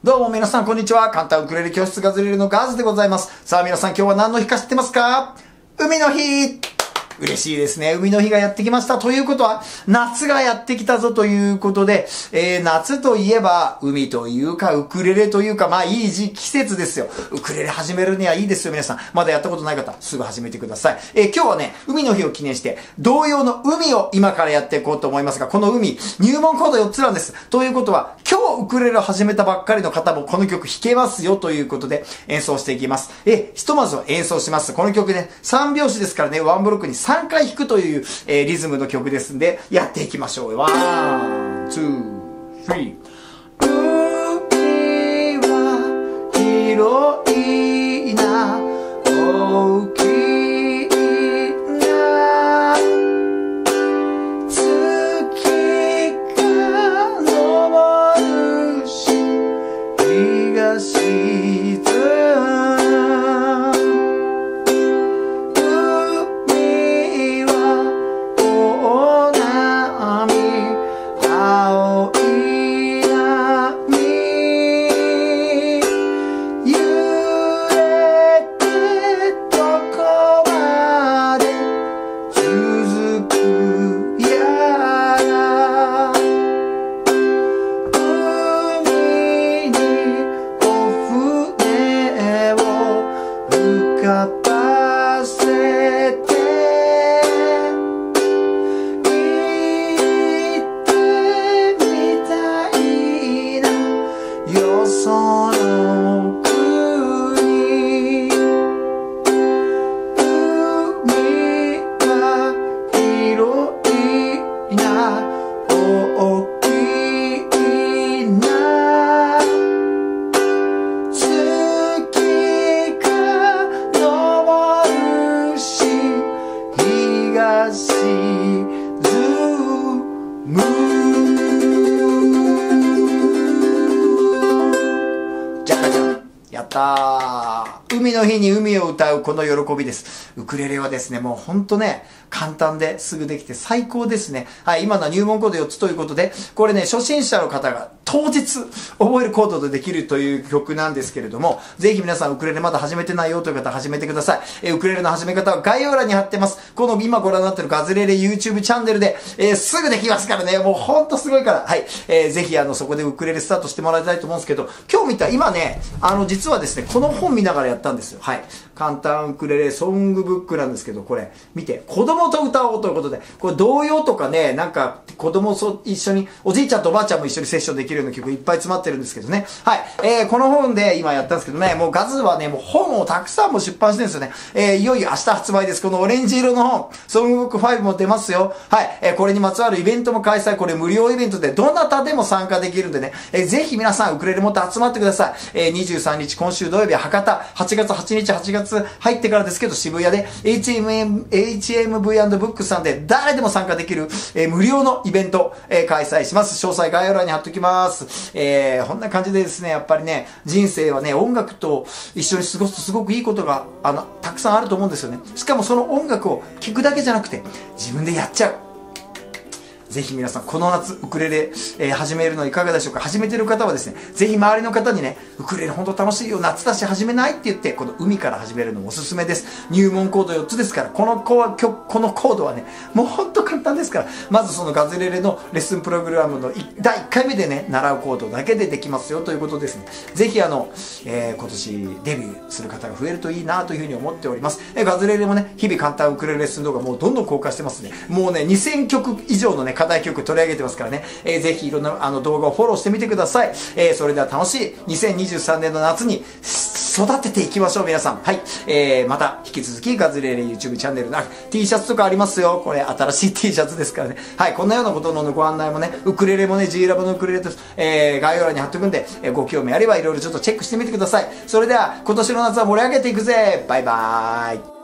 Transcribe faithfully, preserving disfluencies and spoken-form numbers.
どうも皆さんこんにちは。簡単ウクレレ教室ガズレレのガーズでございます。さあ皆さん今日は何の日か知ってますか？海の日。嬉しいですね。海の日がやってきました。ということは、夏がやってきたぞということで、えー、夏といえば、海というか、ウクレレというか、まあいい時季節ですよ。ウクレレ始めるにはいいですよ、皆さん。まだやったことない方、すぐ始めてください。えー、今日はね、海の日を記念して、同様の海を今からやっていこうと思いますが、この海、入門コードよっつなんです。ということは、今日ウクレレを始めたばっかりの方もこの曲弾けますよということで演奏していきます。え、ひとまずは演奏します。この曲ね、さんびょうしですからね、ワンブロックにさんかい弾くという、えー、リズムの曲ですんで、やっていきましょう。ワン、ツー、スリー。海は広いな、大きいな、月が昇るし、日が沈む。やったー。海の日に海を歌うこの喜びです。ウクレレはですね、もうほんとね、簡単ですぐできて最高ですね。はい、今のは入門コードよっつということで、これね、初心者の方が当日覚えるコードでできるという曲なんですけれども、ぜひ皆さんウクレレまだ始めてないよという方は始めてください。えー、ウクレレの始め方は概要欄に貼ってます。この今ご覧になってるガズレレ YouTube チャンネルで、えー、すぐできますからね、もうほんとすごいから。はい、えー、ぜひあの、そこでウクレレスタートしてもらいたいと思うんですけど、今日見た、今ね、あの、実はですね、この本見ながらやったんですよ。はい。簡単ウクレレソングブックなんですけど、これ、見て、子供と歌おうということで、これ童謡とかね、なんか子供と一緒に、おじいちゃんとおばあちゃんも一緒にセッションできるような曲いっぱい詰まってるんですけどね。はい。えー、この本で今やったんですけどね、もうガズはね、もう本をたくさんも出版してるんですよね。えー、いよいよ明日発売です。このオレンジ色の本、ソングブックファイブも出ますよ。はい。えー、これにまつわるイベントも開催、これ無料イベントでどなたでも参加できるんでね、えー、ぜひ皆さんウクレレ持って集まってください。えー、にじゅうさんにち今週土曜日は博多、はちがつはちにち、はちがつ入ってからですけど渋谷で エイチエムエム、エイチエムブイ ブックさんで誰でも参加できる、えー、無料のイベント、えー、開催します。詳細概要欄に貼っときます。えー、こんな感じでですね、やっぱりね、人生はね、音楽と一緒に過ごすとすごくいいことが、あの、たくさんあると思うんですよね。しかもその音楽を聴くだけじゃなくて、自分でやっちゃう。ぜひ皆さん、この夏、ウクレレ、えー、始めるのいかがでしょうか。始めてる方はですね、ぜひ周りの方にね、ウクレレほんと楽しいよ、夏だし始めないって言って、この海から始めるのもおすすめです。入門コードよっつですから、このコーこのコードはね、もうほんと簡単ですから、まずそのガズレレのレッスンプログラムのだいいっかいめでね、習うコードだけでできますよということですね。ぜひあの、えー、今年デビューする方が増えるといいなというふうに思っております。えー、ガズレレもね、日々簡単ウクレレレッスン動画もうどんどん公開してますね。もうね、にせんきょく以上のね、課題曲取り上げてますからね、えー、ぜひいろんなあの動画をフォローしてみてください。えー、それでは楽しいにせんにじゅうさんねんの夏に育てていきましょう皆さん。はい、えー、また引き続きガズレレ YouTube チャンネルの T シャツとかありますよ。これ新しい T シャツですからね。はい、こんなようなことのご案内もね、ウクレレもね、 G ラボのウクレレと、えー、概要欄に貼っておくんで、えー、ご興味あればいろいろちょっとチェックしてみてください。それでは今年の夏は盛り上げていくぜ。バイバーイ。